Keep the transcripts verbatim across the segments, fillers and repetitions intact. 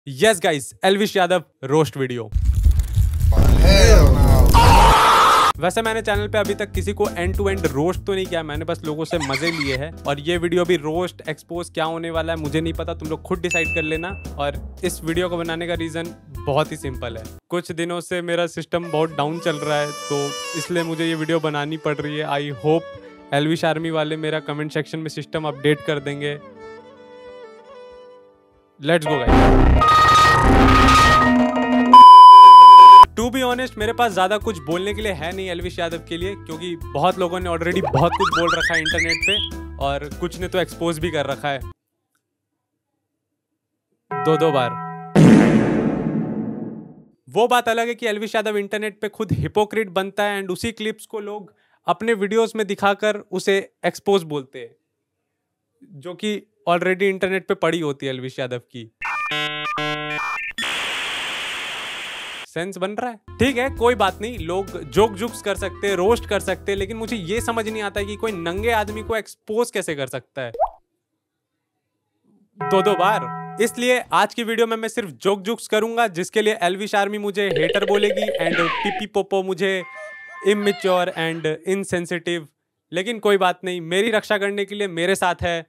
Yes guys, Elvish Yadav roast video. वैसे मैंने channel पे अभी तक किसी को एंड टू एंड रोस्ट तो नहीं किया, मैंने बस लोगों से मजे लिए हैं। और ये वीडियो भी रोस्ट एक्सपोज क्या होने वाला है मुझे नहीं पता, तुम लोग खुद डिसाइड कर लेना। और इस वीडियो को बनाने का रीजन बहुत ही सिंपल है। कुछ दिनों से मेरा सिस्टम बहुत डाउन चल रहा है, तो इसलिए मुझे ये वीडियो बनानी पड़ रही है। आई होप एल्विश आर्मी वाले मेरा कमेंट सेक्शन में सिस्टम अपडेट कर देंगे। Let's go guys. To be honest मेरे पास ज्यादा कुछ बोलने के लिए है नहीं एल्विश यादव के लिए, क्योंकि बहुत लोगों ने ऑलरेडी बहुत कुछ बोल रखा है इंटरनेट पे, और कुछ ने तो एक्सपोज भी कर रखा है दो दो बार। वो बात अलग है कि एल्विश यादव इंटरनेट पे खुद हिपोक्रिट बनता है एंड उसी क्लिप्स को लोग अपने वीडियोस में दिखाकर उसे एक्सपोज बोलते हैं, जो कि ऑलरेडी इंटरनेट पे पड़ी होती है एल्विश यादव की। सेंस बन रहा है? ठीक है, कोई बात नहीं, लोग जोक जुक्स कर सकते हैं, रोस्ट कर सकते हैं, लेकिन मुझे ये समझ नहीं आता है कि कोई नंगे आदमी को एक्सपोज कैसे कर सकता है दो दो बार। इसलिए आज की वीडियो में मैं सिर्फ जोक जुक्स करूंगा, जिसके लिए एल्विश आर्मी मुझे हेटर बोलेगी एंड पीपी पोपो मुझे इमैच्योर एंड इनसेंसिटिव। लेकिन कोई बात नहीं, मेरी रक्षा करने के लिए मेरे साथ है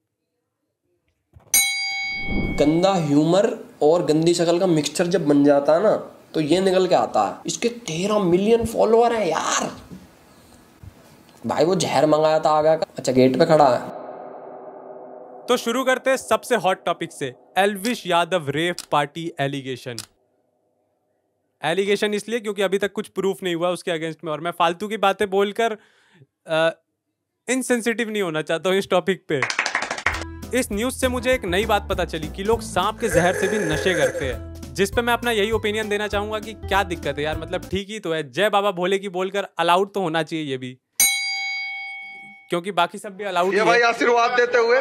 गंदा ह्यूमर और गंदी शक्ल का मिक्सचर जब बन जाता है ना, तो ये निकल के आता है। इसके तेरह मिलियन फॉलोअर हैं यार। भाई वो जहर मंगाया था आ गया। अच्छा गेट पे खड़ा है। तो शुरू करते हैं सबसे हॉट टॉपिक से, Elvish Yadav rave party allegation. Allegation इसलिए क्योंकि अभी तक कुछ प्रूफ नहीं हुआ उसके अगेंस्ट में, और मैं फालतू की बातें बोलकर इनसेंसिटिव नहीं होना चाहता हूं इस टॉपिक पे। इस न्यूज से मुझे एक नई बात पता चली कि लोग सांप के जहर से भी नशे करते हैं, जिस पे मैं अपना यही ओपिनियन देना चाहूंगा कि क्या दिक्कत है यार। मतलब ठीक ही तो है, जय बाबा भोले की बोलकर अलाउड तो होना चाहिए ये भी, क्योंकि बाकी सब भी अलाउड है। भाई आशीर्वाद देते हुए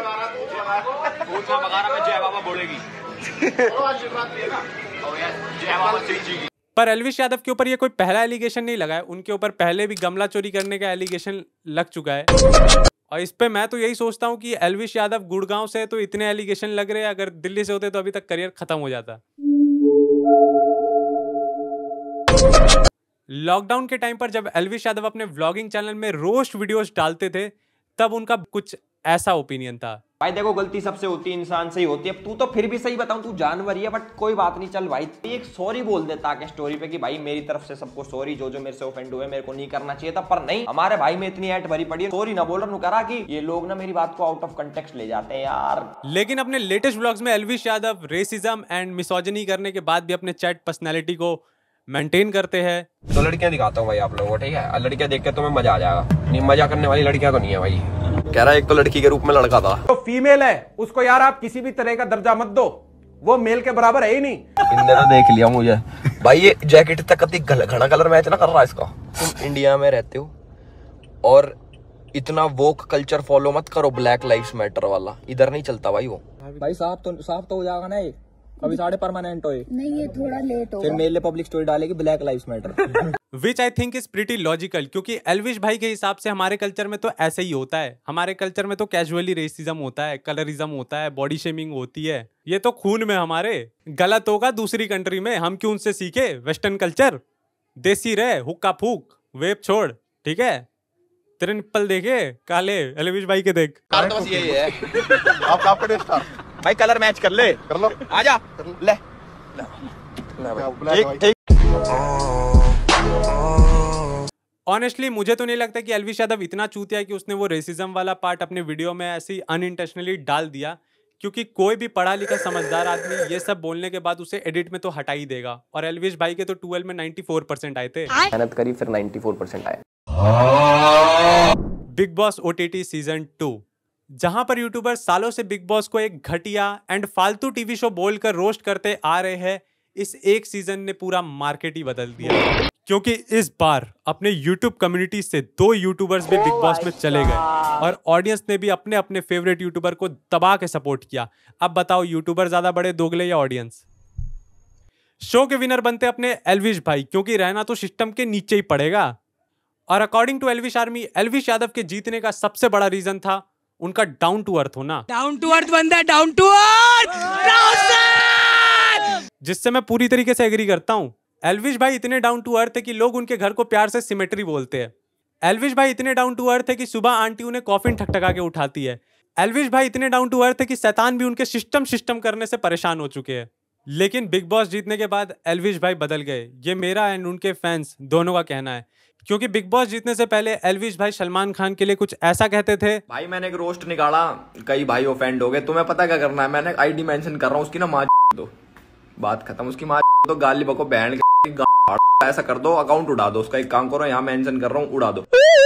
जय बाबा भोले की पर एल्विश यादव के ऊपर ये कोई पहला एलिगेशन नहीं लगा है, उनके ऊपर पहले भी गमला चोरी करने का एलिगेशन लग चुका है। और इस पे मैं तो यही सोचता हूँ कि एल्विश यादव गुड़गांव से तो इतने एलिगेशन लग रहे हैं, अगर दिल्ली से होते तो अभी तक करियर खत्म हो जाता। लॉकडाउन के टाइम पर जब एल्विश यादव अपने व्लॉगिंग चैनल में रोस्ट वीडियोस डालते थे, तब उनका कुछ ऐसा ओपिनियन था। भाई देखो, गलती सबसे होती है, इंसान से ही होती है। अब तू तो फिर भी सही बताऊं, तू जानवर ही है, बट कोई बात नहीं, चल भाई एक सॉरी बोल देता है स्टोरी पे कि भाई मेरी तरफ से सबको सॉरी, जो जो मेरे से ऑफेंड हुए मेरे को नहीं करना चाहिए था। पर नहीं, हमारे भाई में इतनी ऐट भरी पड़ी है, सॉरी ना बोल रहा करा कि ये लोग ना मेरी बात को आउट ऑफ कंटेक्स्ट ले जाते हैं यार। लेकिन अपने लेटेस्ट व्लॉग्स में Elvish Yadav racism and misogyny करने के बाद भी अपने चैट पर्सनैलिटी को मेंटेन करते हैं। तो लड़कियां दिखाता हूँ भाई आप लोगों को, ठीक है? लड़कियां देख के तुम्हें मजा आ जाएगा। नहीं, मजा करने वाली लड़कियां तो नहीं है भाई। कह रहा है एक तो लड़की के रूप में लड़का था, तो फीमेल है उसको यार आप किसी भी तरह का दर्जा मत दो, वो मेल के बराबर है ही नहीं। इनने तो देख लिया मुझे भाई। ये जैकेट तक घना कलर मैच ना कर रहा है इसका। तुम इंडिया में रहते हो और इतना वोक कल्चर फॉलो मत करो, ब्लैक लाइव्स मैटर वाला इधर नहीं चलता भाई। वो भाई साफ तो साफ तो हो जाएगा ना, ये कभी साढ़े परमानेंट हो, नहीं ये थोड़ा लेट होगा। फिर मेरे लिए पब्लिक स्टोरी डालेगी black lives matter, which I think is pretty logical, क्योंकि एल्विश भाई के हिसाब से हमारे कल्चर में तो ऐसे ही होता है। हमारे कल्चर में तो कैजुअली रेसिज्म होता है, कलरिज्म होता है, बॉडी शेमिंग होती है, ये तो खून में हमारे। गलत होगा दूसरी कंट्री में, हम क्यों उनसे सीखे वेस्टर्न कल्चर? देसी रहे, हुक्का फूक, वेप छोड़, ठीक है? तेरे निप्पल देखे काले, एल्विश भाई के देख। तो बस यही है। आप आपका टेस्ट था भाई, कलर मैच कर ले, कर लो, आजा ले, ले। ऑनेस्टली मुझे तो नहीं लगता कि एल्विश यादव इतना चूतिया है कि उसने वो रेसिज्म वाला पार्ट अपने वीडियो में ऐसे अनइंटेंशनली डाल दिया, क्योंकि कोई भी पढ़ा लिखा समझदार आदमी ये सब बोलने के बाद उसे एडिट में तो हटा ही देगा। और एल्विश भाई के तो ट्वेल्व में चौरानवे परसेंट आए थे, मेहनत करी फिर चौरानवे परसेंट आए। Bigg Boss OTT season two, जहां पर यूट्यूबर सालों से बिग बॉस को एक घटिया एंड फालतू टीवी शो बोलकर रोस्ट करते आ रहे हैं, इस एक सीजन ने पूरा मार्केट ही बदल दिया। क्योंकि इस बार अपने यूट्यूब कम्युनिटी से दो यूट्यूबर्स भी बिग बॉस में चले गए, और ऑडियंस ने भी अपने अपने फेवरेट यूट्यूबर को दबा के सपोर्ट किया। अब बताओ यूट्यूबर ज्यादा बड़े दोगले या ऑडियंस? शो के विनर बनते अपने एल्विश भाई, क्योंकि रहना तो सिस्टम के नीचे ही पड़ेगा। और according to Elvish army, Elvish Yadav के जीतने का सबसे बड़ा रीजन था उनका डाउन टू अर्थ होना। डाउन टू अर्थ बंदा, डाउन टू अर्थ। जिससे मैं पूरी तरीके से एग्री करता हूँ। एल्विश भाई इतने डाउन टू अर्थ है कि लोग उनके घर को प्यार से सिमेट्री बोलते हैं। एल्विश भाई इतने डाउन टू अर्थ है कि सुबह आंटी उन्हें कॉफिन ठकठका के उठाती है। एल्विश भाई इतने डाउन टू अर्थ है कि शैतान भी उनके सिस्टम सिस्टम करने से परेशान हो चुके हैं। लेकिन बिग बॉस जीतने के बाद एल्विश भाई बदल गए, ये मेरा एंड उनके फैंस दोनों का कहना है। क्योंकि बिग बॉस जीतने से पहले एल्विश भाई सलमान खान के लिए कुछ ऐसा कहते थे। भाई मैंने एक रोस्ट निकाला, कई भाई ऑफेंड हो गए, तुम्हें पता क्या करना है, मैंने आईडी मेंशन कर रहा हूँ उसकी ना माँ दो, बात खत्म। उसकी माँ दो, गाली बको, बहन ऐसा कर दो, अकाउंट उड़ा दो उसका। एक काम करो, यहाँ मेंशन कर रहा हूँ, उड़ा दो।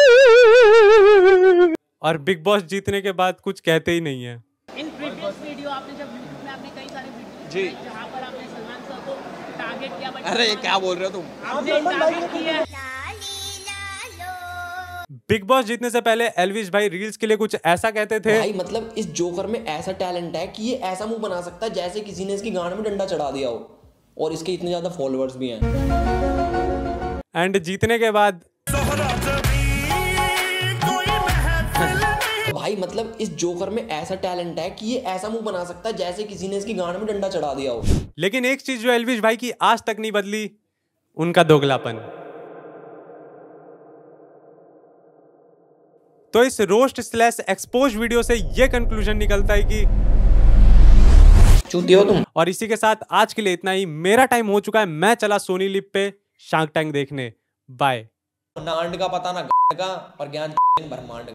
और बिग बॉस जीतने के बाद कुछ कहते ही नहीं है। इन प्रीवियस वीडियो आपने जब यूट्यूब में आपने कई सारे वीडियो जी जहां पर आपने सलमान सर को टारगेट किया। अरे ये क्या बोल रहे हो तुम? आपने टारगेट किया। बिग बॉस जीतने से पहले एल्विश भाई रील्स के लिए कुछ ऐसा कहते थे। भाई मतलब इस जोकर में ऐसा टैलेंट है कि ये ऐसा मुंह बना सकता है जैसे किसी ने इसकी गांड में डंडा चढ़ा दिया हो, और इसके इतने ज्यादा फॉलोअर्स भी हैं। एंड जीतने के बाद भाई मतलब इस जोकर में ऐसा टैलेंट है कि ये ऐसा मुंह बना सकता है जैसे किसी ने इसकी गांड में डंडा चढ़ा दिया हो। लेकिन एक चीज जो एल्विश भाई की आज तक नहीं बदली, उनका दोगलापन। तो इस रोस्ट स्लैश एक्सपोज वीडियो से ये कंक्लूजन निकलता है कि चूतिए हो तुम। और इसी के साथ आज के लिए इतना ही। मेरा टाइम हो चुका है, मैं चला सोनी लिप पे शार्क टैंक देखने। बाय। ना अंड का पता ना ग का, पर ज्ञान ब्रह्मांड।